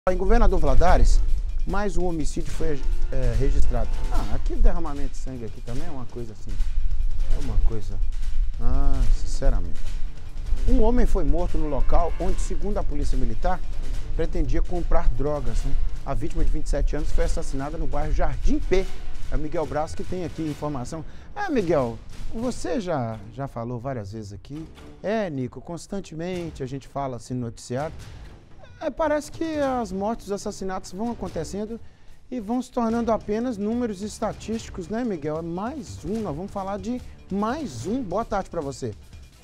Em Governador Valadares, mais um homicídio foi registrado. Aqui o derramamento de sangue aqui também é uma coisa assim. É uma coisa... sinceramente. Um homem foi morto no local onde, segundo a polícia militar, pretendia comprar drogas, né? A vítima de 27 anos foi assassinada no bairro Jardim P. É o Miguel Braz que tem aqui informação. Miguel, você já falou várias vezes aqui. Nico, constantemente a gente fala assim no noticiário. Parece que as mortes, os assassinatos vão acontecendo e vão se tornando apenas números estatísticos, né, Miguel? É mais um, nós vamos falar de mais um. Boa tarde para você.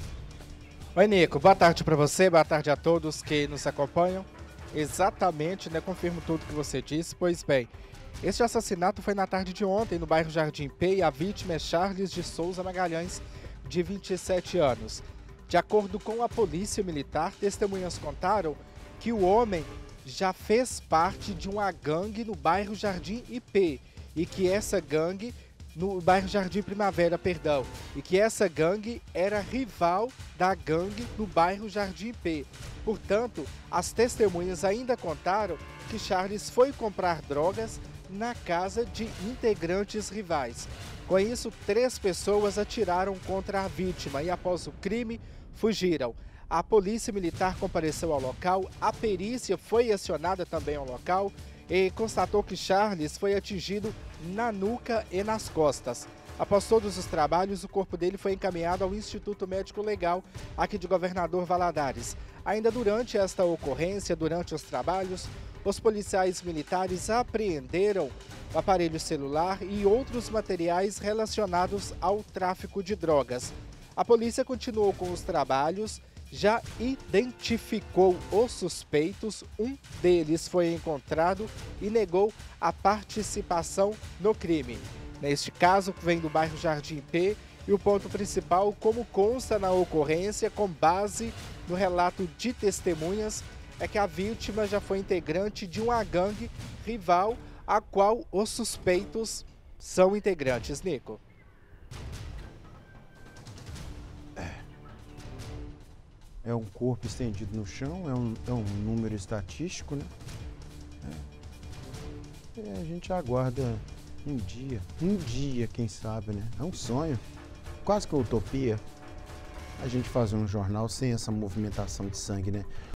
Oi, Nico. Boa tarde para você, boa tarde a todos que nos acompanham. Exatamente, né? Confirmo tudo que você disse. Pois bem, este assassinato foi na tarde de ontem no bairro Jardim P e a vítima é Charles de Souza Magalhães, de 27 anos. De acordo com a polícia militar, testemunhas contaram que o homem já fez parte de uma gangue no bairro Jardim IP e que essa gangue, no bairro Jardim Primavera, perdão, e que essa gangue era rival da gangue no bairro Jardim IP. Portanto, as testemunhas ainda contaram que Charles foi comprar drogas na casa de integrantes rivais. Com isso, 3 pessoas atiraram contra a vítima e, após o crime, fugiram. A polícia militar compareceu ao local, a perícia foi acionada também ao local e constatou que Charles foi atingido na nuca e nas costas. Após todos os trabalhos, o corpo dele foi encaminhado ao Instituto Médico Legal, aqui de Governador Valadares. Ainda durante esta ocorrência, durante os trabalhos, os policiais militares apreenderam o aparelho celular e outros materiais relacionados ao tráfico de drogas. A polícia continuou com os trabalhos, já identificou os suspeitos, um deles foi encontrado e negou a participação no crime. Neste caso, vem do bairro Jardim P e o ponto principal, como consta na ocorrência, com base no relato de testemunhas, é que a vítima já foi integrante de uma gangue rival, a qual os suspeitos são integrantes. Nico. É um corpo estendido no chão, é um número estatístico, né? A gente aguarda um dia, quem sabe, né? É um sonho, quase que uma utopia, a gente fazer um jornal sem essa movimentação de sangue, né?